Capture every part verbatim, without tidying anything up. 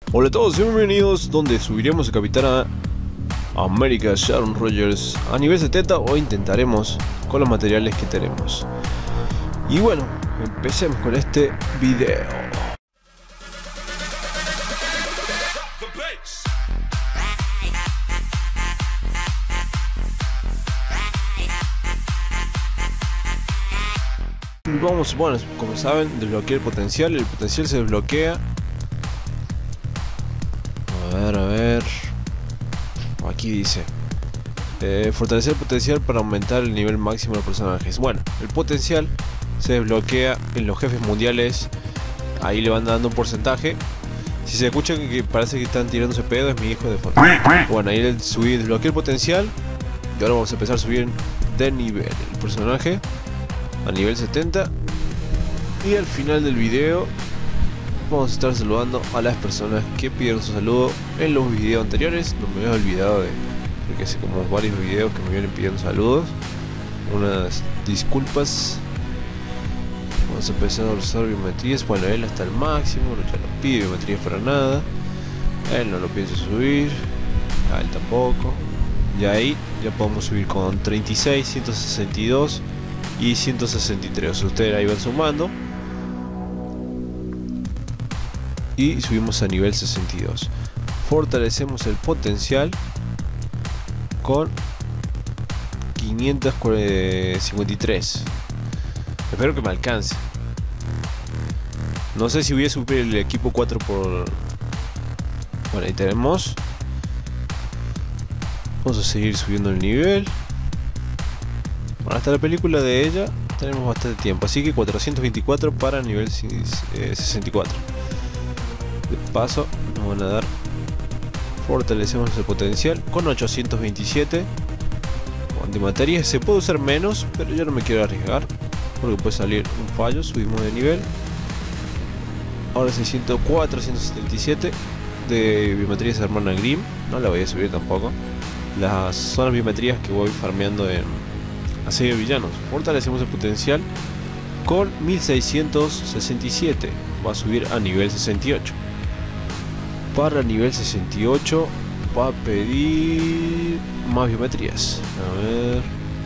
Hola a todos y bienvenidos, donde subiremos a Capitana América Sharon Rogers a nivel setenta, o intentaremos con los materiales que tenemos. Y bueno, empecemos con este video. Vamos, bueno, como saben, desbloquear el potencial. El potencial se desbloquea. A ver, a ver. Aquí dice eh, fortalecer el potencial para aumentar el nivel máximo de los personajes. Bueno, el potencial se desbloquea en los jefes mundiales. Ahí le van dando un porcentaje. Si se escucha que parece que están tirándose pedo, es mi hijo de fondo. Bueno, ahí le subí, desbloqueé el potencial. Y ahora vamos a empezar a subir de nivel el personaje a nivel setenta. Y al final del video vamos a estar saludando a las personas que pidieron su saludo en los videos anteriores. No me había olvidado de, porque hace como varios videos que me vienen pidiendo saludos. Unas disculpas. Vamos a empezar a usar biometrías. Bueno, él hasta el máximo, ya no pide biometrías para nada. Él no lo piensa subir, a él tampoco. Y ahí ya podemos subir con treinta y seis, ciento sesenta y dos y ciento sesenta y tres. Ustedes ahí van sumando y subimos a nivel sesenta y dos. Fortalecemos el potencial con quinientos cincuenta y tres. Espero que me alcance. No sé si voy a subir el equipo cuatro por... Bueno, ahí tenemos. Vamos a seguir subiendo el nivel. Bueno, hasta la película de ella tenemos bastante tiempo, así que cuatrocientos veinticuatro para nivel sesenta y cuatro. De paso nos van a dar, fortalecemos el potencial con ochocientos veintisiete. Antimateria se puede usar menos, pero yo no me quiero arriesgar porque puede salir un fallo. Subimos de nivel. Ahora seiscientos cuatro, ciento setenta y siete de biometrías de hermana Grimm. No la voy a subir tampoco. Las son las biometrías que voy farmeando en asedio de villanos. Fortalecemos el potencial con mil seiscientos sesenta y siete. Va a subir a nivel sesenta y ocho. Para nivel sesenta y ocho va a pedir más biometrías. A ver.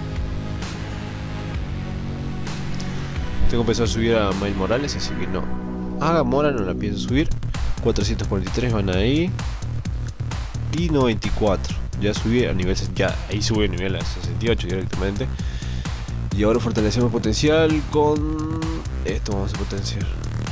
Tengo pensado subir a Miles Morales, así que no. A Gamora no la pienso subir. cuatrocientos cuarenta y tres van ahí. Y noventa y cuatro. Ya subí a nivel, ya ahí sube a nivel a sesenta y ocho directamente. Y ahora fortalecemos el potencial con esto. Vamos a potenciar.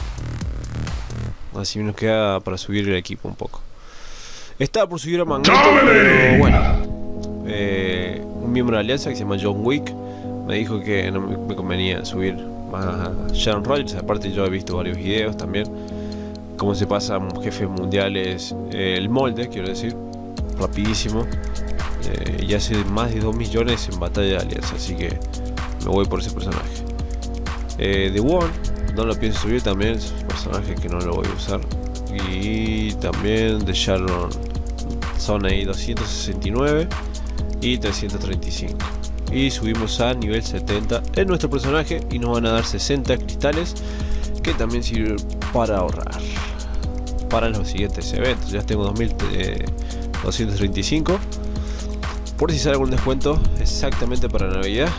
Así nos queda para subir el equipo un poco. Estaba por subir a Magneto, pero bueno, eh, un miembro de la alianza que se llama John Wick me dijo que no me convenía subir más a Sharon Rogers. Aparte yo he visto varios videos también cómo se pasan jefes mundiales, eh, el molde quiero decir, rapidísimo, eh, y hace más de dos millones en batalla de alianza, así que me voy por ese personaje. eh, The One no lo pienso subir también, es un personaje que no lo voy a usar. Y también de Sharon son ahí doscientos sesenta y nueve y trescientos treinta y cinco. Y subimos a nivel setenta en nuestro personaje y nos van a dar sesenta cristales que también sirven para ahorrar para los siguientes eventos. Ya tengo dos mil doscientos treinta y cinco por si sale algún descuento exactamente para Navidad.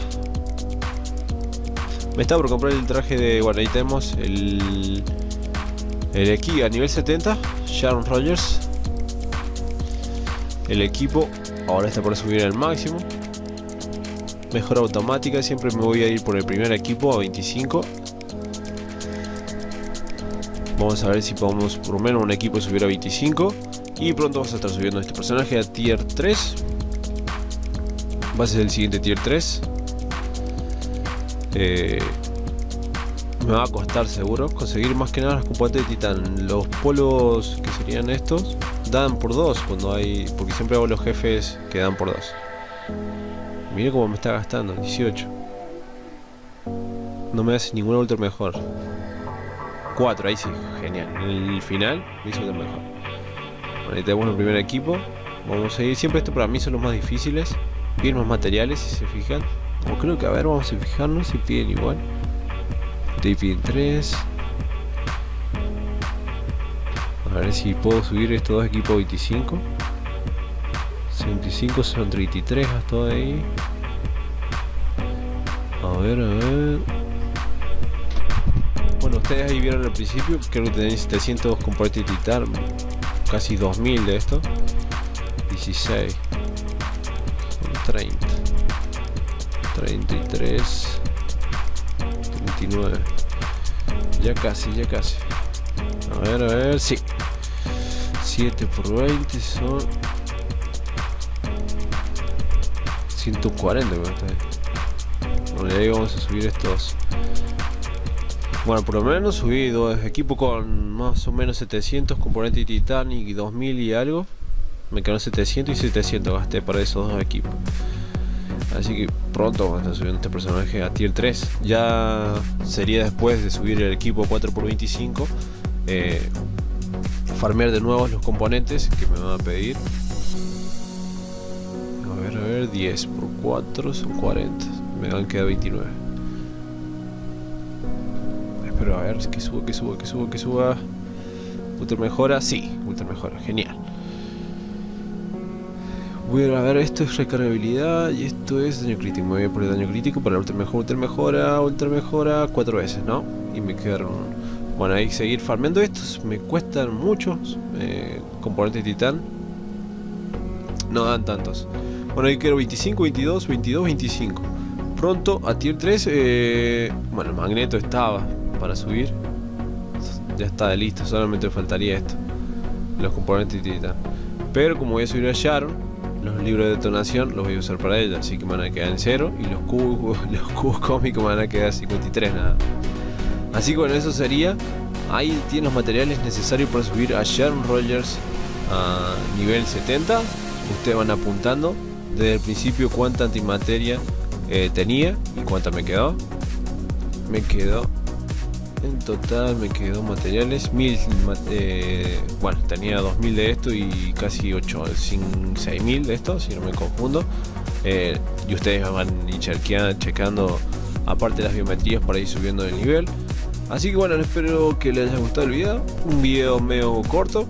Me estaba por comprar el traje de... Bueno, ahí tenemos el... El aquí a nivel setenta, Sharon Rogers. El equipo ahora está por subir al máximo. Mejora automática, siempre me voy a ir por el primer equipo a veinticinco. Vamos a ver si podemos por lo menos un equipo subir a veinticinco. Y pronto vamos a estar subiendo este personaje a tier tres. Va a ser el siguiente tier tres. Eh, me va a costar seguro conseguir más que nada los componentes de titán. Los polos que serían estos dan por dos cuando hay, porque siempre hago los jefes que dan por dos. Mire cómo me está gastando, dieciocho. No me hace ninguna ultra mejor. cuatro, ahí sí, genial. En el final me hizo ultra mejor. Bueno, ahí tenemos el primer equipo. Vamos a ir, siempre esto para mí son los más difíciles. Piden más materiales si se fijan. O creo que a ver, vamos a fijarnos si piden igual. Te piden tres. A ver si puedo subir estos dos equipos a veinticinco. veinticinco son treinta y tres hasta ahí. A ver, a ver. Bueno, ustedes ahí vieron al principio, creo que tenéis setecientos componentes de titán, casi dos mil de esto. dieciséis, son treinta, treinta y tres, treinta y nueve. Ya casi, ya casi. A ver, a ver, sí. siete por veinte son ciento cuarenta. Bueno, ahí vamos a subir estos. Bueno, por lo menos subí dos equipos con más o menos setecientos componentes de titán y dos mil y algo. Me quedaron setecientos y setecientos gasté para esos dos equipos. Así que pronto vamos a estar subiendo este personaje a tier tres. Ya sería después de subir el equipo cuatro por veinticinco. Eh, farmear de nuevo los componentes que me van a pedir. A ver, a ver, diez por cuatro son cuarenta. Me van a quedar veintinueve. Pero a ver, que suba, que suba, que suba, que suba. Ultra mejora, sí, ultra mejora, genial. Voy a ver, esto es recargabilidad y esto es daño crítico. Me voy a poner daño crítico para ultra mejora, ultra mejora, ultra mejora cuatro veces, ¿no? Y me quedaron. Bueno, hay que seguir farmeando estos. Me cuestan muchos eh, componentes de titán. No dan tantos. Bueno, ahí quiero veinticinco, veintidós, veintidós, veinticinco. Pronto a tier tres. Eh, bueno, el magneto estaba para subir. Ya está listo, solamente me faltaría esto. Los componentes de titán. Pero como voy a subir a Sharon, los libros de detonación los voy a usar para ella. Así que me van a quedar en cero. Y los cubos, los cubos cósmicos me van a quedar cincuenta y tres nada. Así que bueno, eso sería. Ahí tienen los materiales necesarios para subir a Sharon Rogers a nivel setenta. Ustedes van apuntando desde el principio cuánta antimateria eh, tenía y cuánta me quedó. Me quedó en total, me quedó materiales mil. Eh, bueno, tenía dos mil de esto y casi ocho, seis mil de esto, si no me confundo. Eh, y ustedes van a ir chequeando, checando aparte las biometrías para ir subiendo de nivel. Así que bueno, espero que les haya gustado el video. Un video medio corto.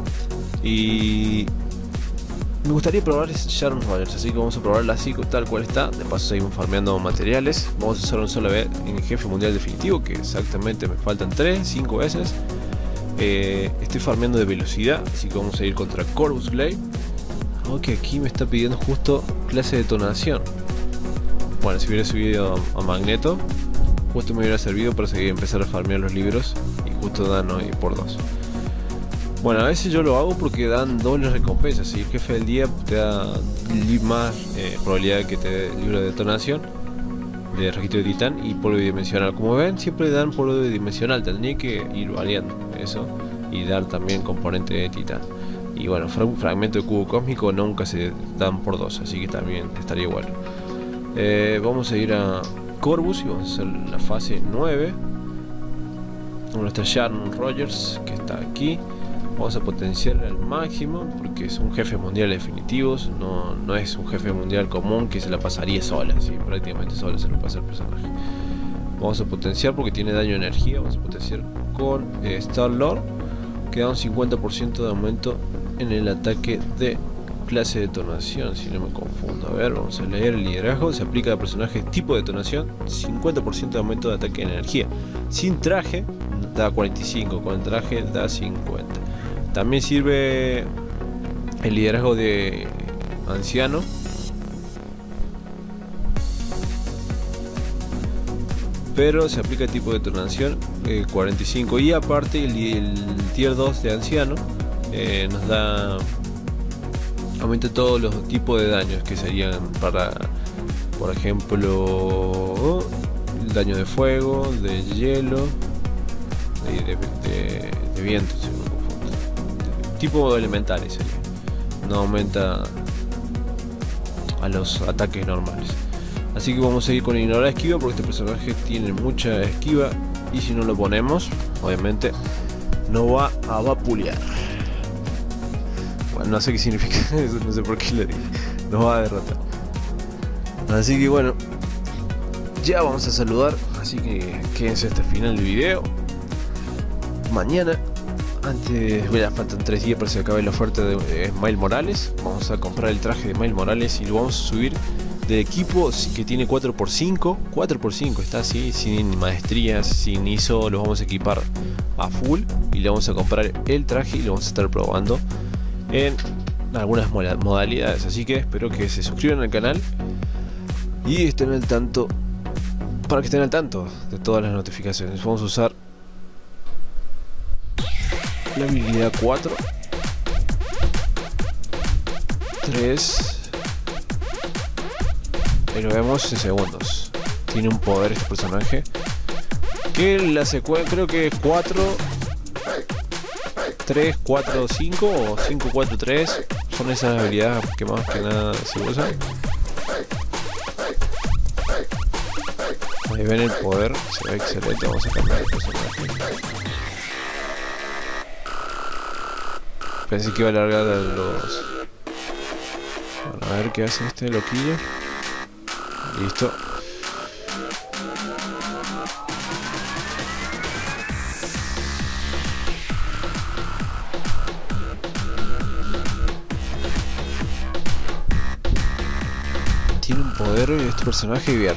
Y me gustaría probar Sharon Rogers, así que vamos a probarla así tal cual está. De paso seguimos farmeando materiales. Vamos a usar un solo vez en el jefe mundial definitivo, que exactamente me faltan tres, cinco veces. eh, Estoy farmeando de velocidad, así que vamos a ir contra Corvus Glaive. Ok, aquí me está pidiendo justo clase de detonación. Bueno, si hubiera subido a, a Magneto, justo me hubiera servido para seguir empezar a farmear los libros. Y justo dan hoy por dos. Bueno, a veces yo lo hago porque dan dobles recompensas. Si el jefe del día te da más eh, probabilidad de que te dé libro de detonación, de registro de titán y polvo bidimensional. Como ven, siempre dan polvo bidimensional. Tendría que ir variando eso y dar también componente de titán. Y bueno, fra fragmento de cubo cósmico nunca se dan por dos, así que también estaría igual. Eh, vamos a ir a Corvus y vamos a hacer la fase nueve. Nuestra Sharon Rogers, que está aquí. Vamos a potenciar al máximo porque es un jefe mundial definitivo. No, no es un jefe mundial común que se la pasaría sola, ¿sí? Prácticamente sola se lo pasa el personaje. Vamos a potenciar porque tiene daño de energía. Vamos a potenciar con eh, Star-Lord, que da un cincuenta por ciento de aumento en el ataque de clase de detonación, si no me confundo. A ver, vamos a leer el liderazgo. Se aplica a personajes tipo de detonación, cincuenta por ciento de aumento de ataque de energía. Sin traje da cuarenta y cinco, con el traje da cincuenta. También sirve el liderazgo de anciano. Pero se aplica el tipo de detonación eh, cuarenta y cinco. Y aparte el, el tier dos de anciano eh, nos da aumenta todos los tipos de daños que serían para, por ejemplo, el daño de fuego, de hielo, de, de, de, de viento, si no me confundo. De tipo elementales sería. No aumenta a los ataques normales. Así que vamos a ir con ignorar esquiva porque este personaje tiene mucha esquiva y si no lo ponemos, obviamente no va a vapulear. Bueno, no sé qué significa eso, no sé por qué le dije. Nos va a derrotar. Así que bueno, ya vamos a saludar. Así que quédense hasta el final del video. Mañana Antes, mira, faltan tres días para que se acabe la oferta de eh, Miles Morales. Vamos a comprar el traje de Miles Morales y lo vamos a subir de equipo que tiene cuatro por cinco. cuatro por cinco está así, sin maestrías, sin I S O. Lo vamos a equipar a full y le vamos a comprar el traje y lo vamos a estar probando en algunas modalidades. Así que espero que se suscriban al canal y estén al tanto, para que estén al tanto de todas las notificaciones. Vamos a usar la habilidad cuatro, tres, y lo vemos en segundos. Tiene un poder este personaje que la secuencia creo que es cuatro, tres, cuatro, cinco o cinco, cuatro, tres. Son esas habilidades que más que nada se usan. Ahí ven el poder, se ve excelente. Vamos a cambiar el personaje. Pensé que iba a alargar a los... Bueno, a ver qué hace este loquillo. Listo. Tiene un poder este personaje y ver.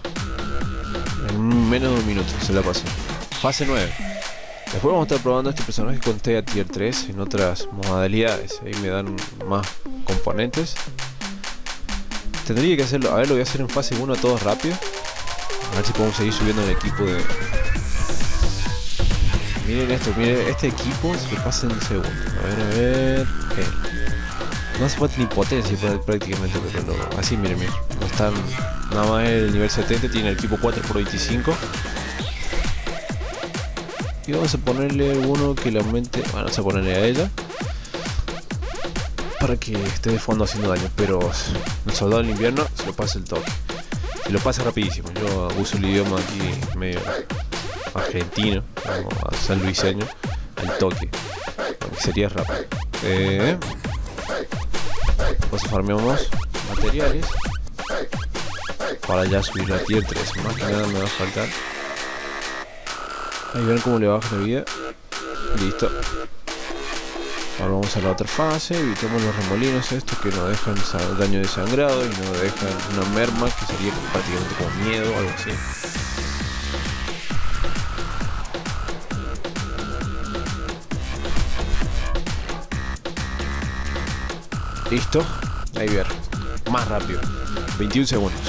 En menos de un minuto se la pasó. Fase nueve. Después vamos a estar probando este personaje con T A Tier tres en otras modalidades. Ahí me dan más componentes. Tendría que hacerlo. A ver, lo voy a hacer en fase uno a todos rápido. A ver si podemos seguir subiendo el equipo de... Miren esto, miren, este equipo se lo pasa en un segundo. A ver, a ver... Okay. No hace falta ni potencia prácticamente, pero lo... así, miren, miren. No están... Nada más el nivel setenta, tiene el equipo cuatro por veinticinco. Y vamos a ponerle uno que le aumente... Bueno, vamos a ponerle a ella para que esté de fondo haciendo daño. Pero el soldado del invierno se lo pasa el toque. Se lo pasa rapidísimo. Yo uso el idioma aquí medio argentino o sanluiseño. Al toque. Aunque sería rápido. Eh, pues farmeamos materiales para ya subir a tier tres. Más que nada me va a faltar. Ahí ven cómo le baja la vida. Listo. Ahora vamos a la otra fase. Evitemos los remolinos estos que nos dejan daño de sangrado y nos dejan una merma que sería prácticamente como miedo o algo así. Listo. Ahí ver. Más rápido. veintiún segundos.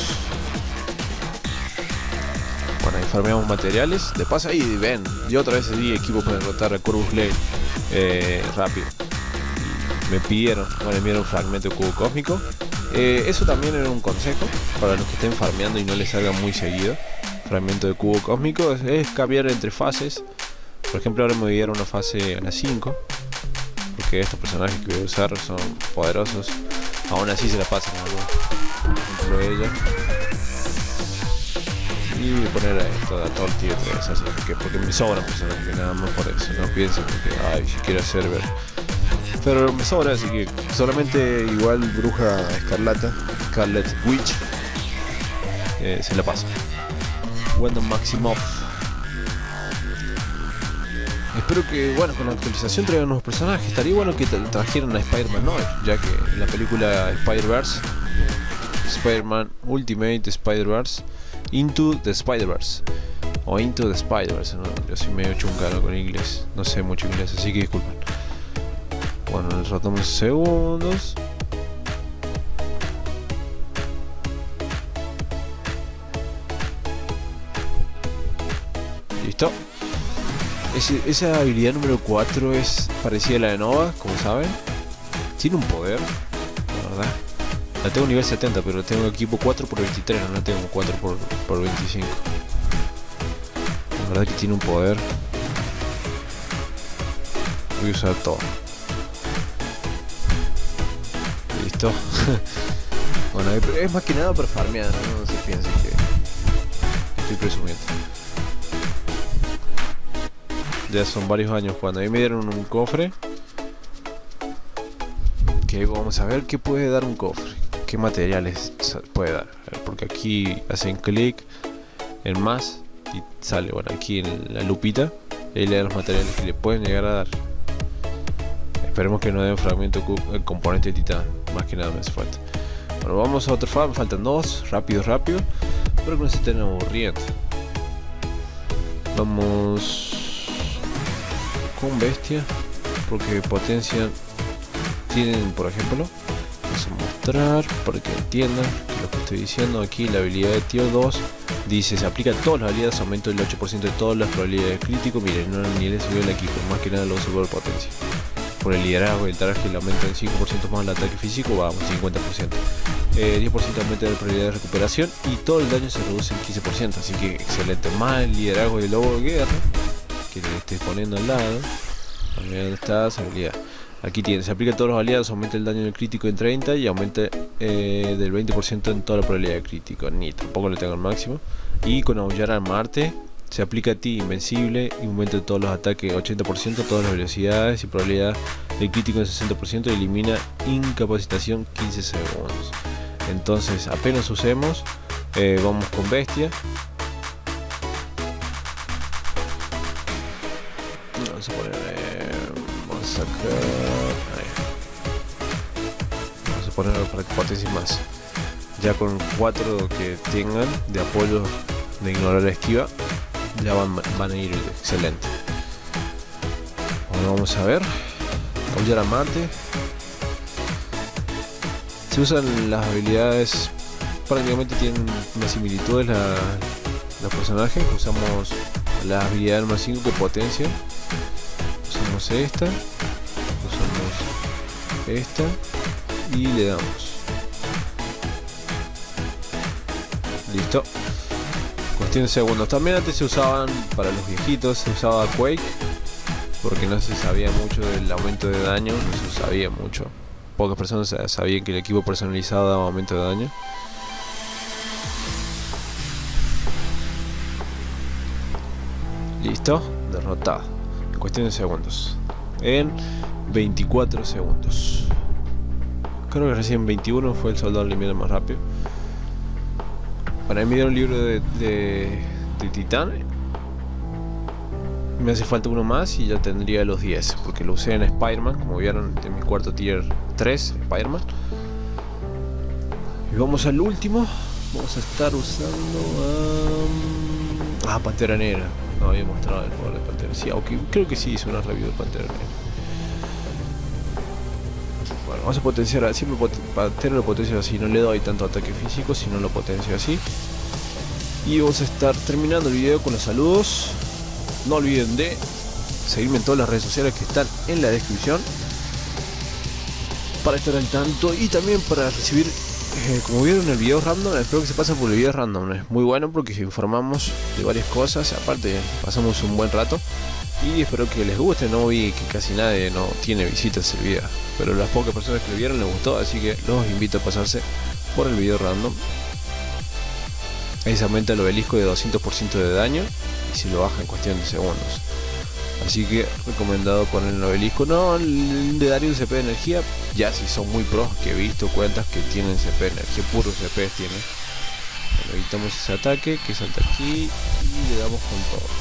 Bueno, ahí farmeamos materiales. De paso ahí ven. Y otra vez di equipo para derrotar a Corvus Glaive eh, rápido. Y me pidieron, bueno, me enviaron un fragmento de cubo cósmico. Eh, eso también era un consejo para los que estén farmeando y no les salga muy seguido. Fragmento de cubo cósmico es, es cambiar entre fases. Por ejemplo, ahora me voy a ir a una fase a las cinco. Porque estos personajes que voy a usar son poderosos. Aún así se la pasan, ¿no? Por ejemplo, ella. Y voy a poner a esto, a todo el tier tres, así porque, porque me sobran personajes, nada más por eso. No piensen que, ay, si quiero hacer ver. Pero me sobra, así que solamente igual Bruja Escarlata, Scarlet Witch, eh, se la pasa. Wendell Maximoff. Espero que, bueno, con la actualización traigan nuevos personajes. Estaría bueno que trajeran a Spider-Man Noir, ya que en la película Spider-Verse, Spider-Man Ultimate Spider-Verse, Into the Spider-Verse o Into the Spider-Verse, ¿no? Yo soy medio chuncano con inglés, no sé mucho inglés, así que disculpen. Bueno, les rotamos segundos. Listo. Ese, esa habilidad número cuatro es parecida a la de Nova, como saben. Tiene un poder, la verdad. La tengo nivel setenta, pero tengo equipo cuatro por veintitrés, no la tengo cuatro por veinticinco. La verdad que tiene un poder. Voy a usar todo. Listo. Bueno, es más que nada para farmear, no, no se piensen que estoy presumiendo. Ya son varios años cuando ahí me dieron un cofre. Que vamos a ver qué puede dar un cofre. Qué materiales puede dar. Porque aquí hacen clic en más y sale, bueno, aquí en la lupita. Y ahí le dan los materiales que le pueden llegar a dar. esperemos que no den fragmento el componente de titán. Más que nada me hace falta. Bueno, vamos a otro farm. Faltan dos. Rápido, rápido. Espero que no se estén aburriendo. Vamos con bestia. Porque potencian. Tienen, por ejemplo. Vamos a mostrar para que entiendan lo que estoy diciendo. Aquí la habilidad de tier dos. Dice, se aplica a todas las habilidades, aumento del ocho por ciento de todas las probabilidades críticos. Miren, no ni le subió el equipo, más que nada lo uso por potencia. Por el liderazgo y el traje le aumenta en cinco por ciento más el ataque físico, vamos, cincuenta por ciento. Eh, diez por ciento aumenta la probabilidad de recuperación y todo el daño se reduce en quince por ciento, así que excelente. Más el liderazgo del lobo de guerra, que le estoy poniendo al lado. También dónde está esa habilidad. Aquí tiene, se aplica a todos los aliados, aumenta el daño en el crítico en treinta y aumenta eh, del veinte por ciento en toda la probabilidad de crítico. Ni tampoco lo tengo al máximo. Y con aullar a Marte, se aplica a ti invencible y aumenta todos los ataques ochenta por ciento, todas las velocidades y probabilidad de crítico en sesenta por ciento y elimina incapacitación quince segundos. Entonces apenas usemos, eh, vamos con bestia. Vamos a poner... Eh, vamos a sacar... Ahí. Vamos a ponerlo para que potencie más. Ya con cuatro que tengan de apoyo de ignorar la esquiva, ya van, van a ir excelente. Ahora vamos a ver. Aullar a Marte. Se usan las habilidades, prácticamente tienen una similitud la, los personajes. Usamos la habilidad más cinco que potencia. Usamos esta. Usamos esta. Y le damos. Listo. Cuestión de segundos. También antes se usaban, para los viejitos, se usaba Quake. Porque no se sabía mucho del aumento de daño. No se sabía mucho. Pocas personas sabían que el equipo personalizado daba aumento de daño. Listo. Derrotado. En cuestión de segundos. En veinticuatro segundos. Creo que recién veintiuno fue el soldado lineal más rápido. Para mí me dieron un libro de, de, de titán. Me hace falta uno más y ya tendría los diez. Porque lo usé en Spider-Man, como vieron en mi cuarto tier tres, Spider-Man. Y vamos al último. Vamos a estar usando... Um... Ah, Pantera Negra. No había mostrado el poder de Pantera. Sí, aunque creo que sí hice una review de Pantera Negra. Bueno, vamos a potenciar, siempre pot Pantera lo potencio así, no le doy tanto ataque físico, sino lo potencio así. Y vamos a estar terminando el video con los saludos. No olviden de seguirme en todas las redes sociales que están en la descripción para estar al tanto y también para recibir, eh, como vieron el video random, espero que se pasen por el video random, es muy bueno porque informamos de varias cosas, aparte pasamos un buen rato. Y espero que les guste, no vi que casi nadie no tiene visitas el video, pero las pocas personas que lo vieron les gustó, así que los invito a pasarse por el video random. Ahí se aumenta el obelisco de doscientos por ciento de daño y se lo baja en cuestión de segundos. Así que recomendado poner el obelisco, no el de Dario un C P de energía, ya si son muy pros, que he visto cuentas que tienen C P de energía, puro C P tienen. Bueno, evitamos ese ataque que salta aquí y le damos con todo.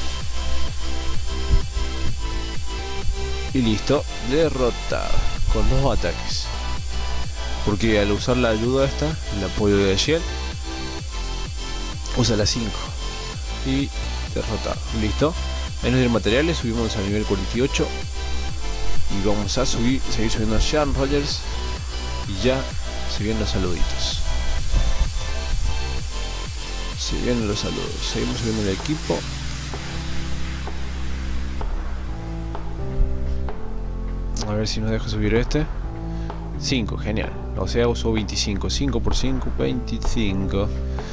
Y listo, derrotado con dos ataques. Porque al usar la ayuda esta, el apoyo de Shield, usa la cinco. Y derrotado, listo. En los materiales subimos al nivel cuarenta y ocho. Y vamos a subir, seguir subiendo a Sharon Rogers. Y ya se vienen los saluditos. Se vienen los saludos. Seguimos subiendo el equipo. A ver si nos deja subir este. cinco, genial. O sea, usó veinticinco. cinco por cinco, veinticinco.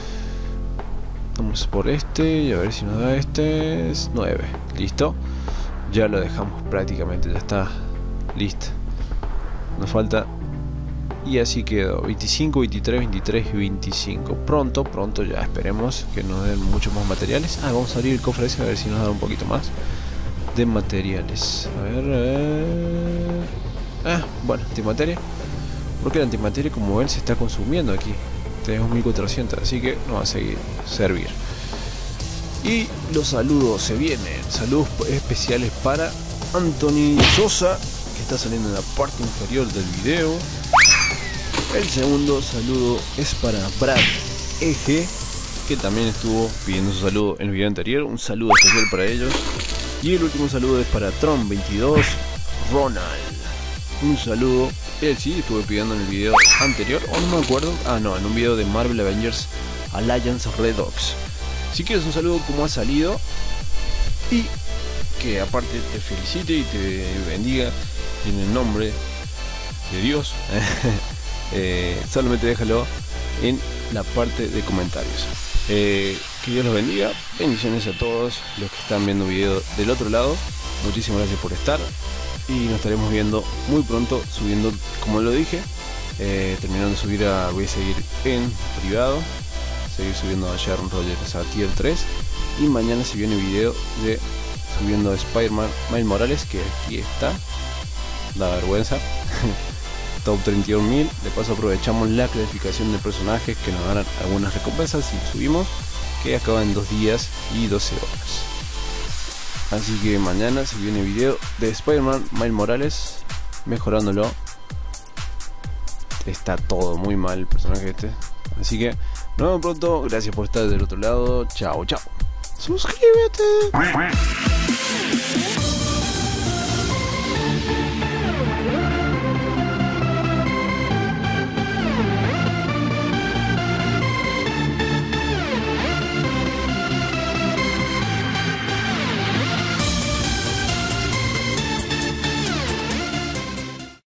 Vamos por este y a ver si nos da este. Es nueve. Listo. Ya lo dejamos prácticamente. Ya está listo. Nos falta. Y así quedó. veinticinco, veintitrés, veintitrés y veinticinco. Pronto, pronto ya esperemos que nos den muchos más materiales. Ah, vamos a abrir el cofre ese a ver si nos da un poquito más de materiales. A ver, eh... ah, bueno, antimateria. Porque la antimateria, como ven, se está consumiendo aquí. Tenemos mil cuatrocientos, así que no va a seguir servir. Y los saludos se vienen. Saludos especiales para Anthony Sosa, que está saliendo en la parte inferior del video. El segundo saludo es para Brad E G, que también estuvo pidiendo su saludo en el video anterior. Un saludo especial para ellos. Y el último saludo es para Tron veintidós Ronald. Un saludo. Él sí estuve pidiendo en el video anterior, o no me acuerdo. Ah, no, en un video de Marvel Avengers Alliance Redux. Si quieres un saludo como ha salido y que aparte te felicite y te bendiga en el nombre de Dios, eh, solamente déjalo en la parte de comentarios. Eh, que Dios los bendiga, bendiciones a todos los que están viendo video del otro lado. Muchísimas gracias por estar y nos estaremos viendo muy pronto subiendo, como lo dije, eh, terminando de subir a, voy a seguir en privado, seguir subiendo a Sharon Rogers a tier tres y mañana se viene video de subiendo a Spider-Man Miles Morales, que aquí está, da vergüenza. Top treinta y un mil. De paso aprovechamos la clasificación de personajes que nos darán algunas recompensas si subimos, que acaba en dos días y doce horas. Así que mañana se viene video de Spider-Man Miles Morales, mejorándolo. Está todo muy mal el personaje este. Así que nos vemos pronto. Gracias por estar del otro lado. Chao, chao. Suscríbete.